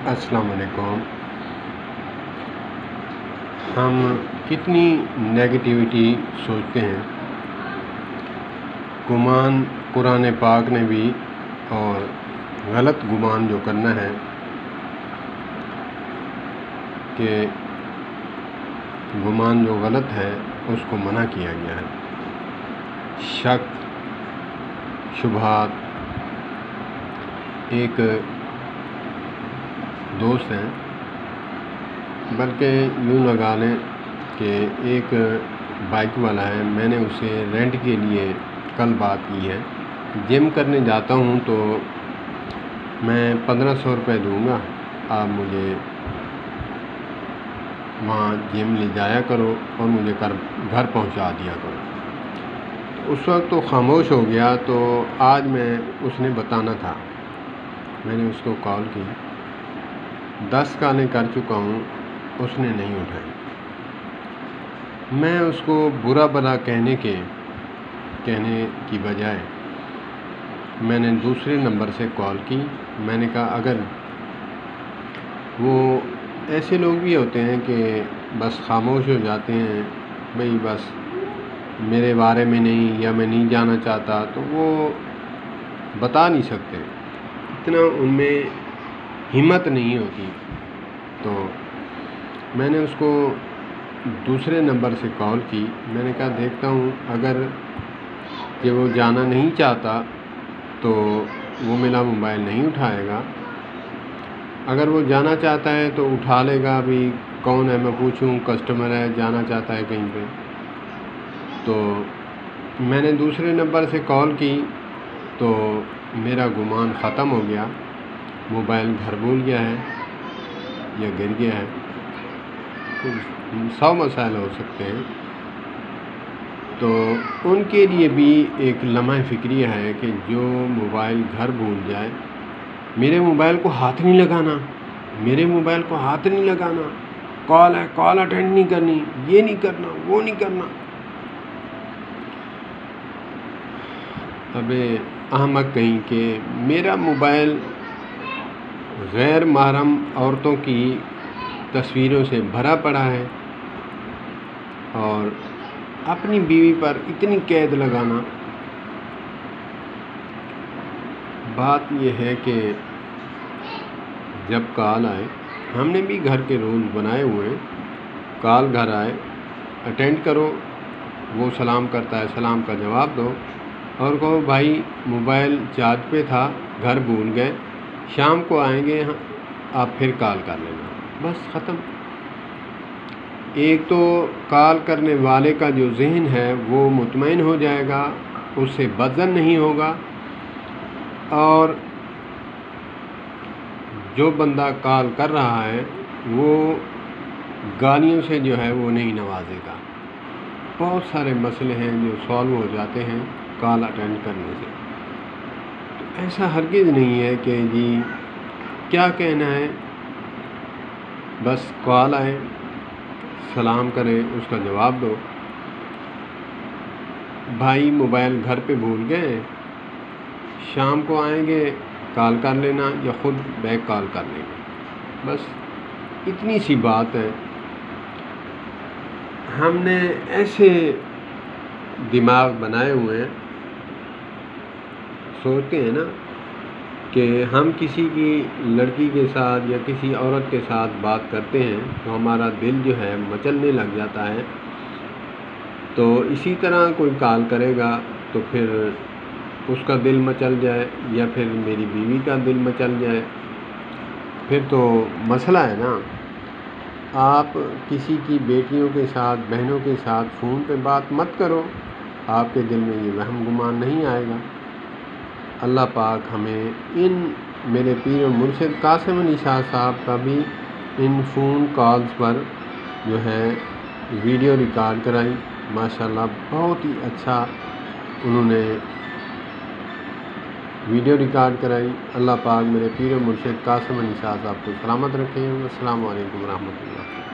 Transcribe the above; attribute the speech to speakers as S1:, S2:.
S1: السلام علیکم۔ ہم کتنی نیگیٹیوٹی سوچتے ہیں۔ گمان قرآن پاک نے بھی، اور غلط گمان جو کرنا ہے کہ گمان جو غلط ہے اس کو منع کیا گیا ہے۔ شک، شبہات۔ ایک دوست ہیں، بلکہ یوں لگا لیں کہ ایک بائک والا ہے، میں نے اسے رینٹ کے لیے کل بات کی ہے۔ جم کرنے جاتا ہوں تو میں 1500 روپے دوں گا، آپ مجھے وہاں جم لے جایا کرو اور مجھے گھر پہنچا دیا کرو۔ اس وقت تو خاموش ہو گیا، تو آج میں اس نے بتانا تھا، میں نے اس کو کال کی، 10 کالیں کر چکا ہوں، اس نے نہیں اٹھائی۔ میں اس کو برا بھلا کہنے کی بجائے میں نے دوسرے نمبر سے کال کی۔ میں نے کہا اگر وہ ایسے لوگ بھی ہوتے ہیں کہ بس خاموش ہو جاتے ہیں، بھئی بس میرے بارے میں نہیں، یا میں نہیں جانا چاہتا، تو وہ بتا نہیں سکتے، اتنا ان میں ہمت نہیں ہوتی۔ تو میں نے اس کو دوسرے نمبر سے کال کی۔ میں نے کہا دیکھتا ہوں، اگر کہ وہ جانا نہیں چاہتا تو وہ میرا موبائل نہیں اٹھائے گا، اگر وہ جانا چاہتا ہے تو اٹھا لے گا۔ ابھی کون ہے میں پوچھوں، کسٹمر ہے، جانا چاہتا ہے کہیں پہ۔ تو میں نے دوسرے نمبر سے کال کی تو میرا گمان ختم ہو گیا، موبائل گھر بھول گیا ہے یا گر گیا ہے، 100 مسائل ہو سکتے ہیں۔ تو ان کے لیے بھی ایک لمحہ فکریہ ہے کہ جو موبائل گھر بھول جائے، میرے موبائل کو ہاتھ نہیں لگانا، میرے موبائل کو ہاتھ نہیں لگانا، کال ہے، کال اٹینڈ نہیں کرنی، یہ نہیں کرنا، وہ نہیں کرنا۔ اب احمق کہیں کہ میرا موبائل غیر محرم عورتوں کی تصویروں سے بھرا پڑا ہے، اور اپنی بیوی پر اتنی قید لگانا۔ بات یہ ہے کہ جب کال آئے، ہم نے بھی گھر کے رول بنائے ہوئے ہیں، کال گھر آئے اٹینڈ کرو، وہ سلام کرتا ہے، سلام کا جواب دو، اور کہو بھائی موبائل چارج پہ تھا، گھر بھول گئے، شام کو آئیں گے آپ پھر کال کر لینا، بس ختم۔ ایک تو کال کرنے والے کا جو ذہن ہے وہ مطمئن ہو جائے گا، اس سے بدظن نہیں ہوگا، اور جو بندہ کال کر رہا ہے وہ گالیوں سے جو ہے وہ نہیں نوازے گا۔ بہت سارے مسئلے ہیں جو سالو ہو جاتے ہیں کال اٹینڈ کرنے سے۔ تو ایسا ہرگز نہیں ہے کہ جی کیا کہنا ہے، بس کال آئے، سلام کرے، اس کا جواب دو۔ بھائی موبائل گھر پہ بھول گئے، شام کو آئیں گے کال کر لینا، یا خود بیک کال کر لیں گے، بس اتنی سی بات ہے۔ ہم نے ایسے دماغ بنائے ہوئے ہیں، سوچتے ہیں نا کہ ہم کسی کی لڑکی کے ساتھ یا کسی عورت کے ساتھ بات کرتے ہیں تو ہمارا دل جو ہے مچلنے لگ جاتا ہے۔ تو اسی طرح کوئی کال کرے گا تو پھر اس کا دل مچل جائے، یا پھر میری بیوی کا دل مچل جائے، پھر تو مسئلہ ہے نا۔ آپ کسی کی بیٹیوں کے ساتھ، بہنوں کے ساتھ فون پہ بات مت کرو، آپ کے دل میں یہ وہم گمان نہیں آئے گا۔ اللہ پاک ہمیں میرے پیر و مرشد قاسم علی شاہ صاحب کا بھی ان فون کالز پر جو ہے ویڈیو ریکارڈ کرائی، ماشاءاللہ بہت ہی اچھا انہوں نے ویڈیو ریکارڈ کرائی۔ اللہ پاک میرے پیر و مرشد قاسم علی شاہ صاحب کو سلامت رکھیں۔ السلام علیکم ورحمۃ اللہ۔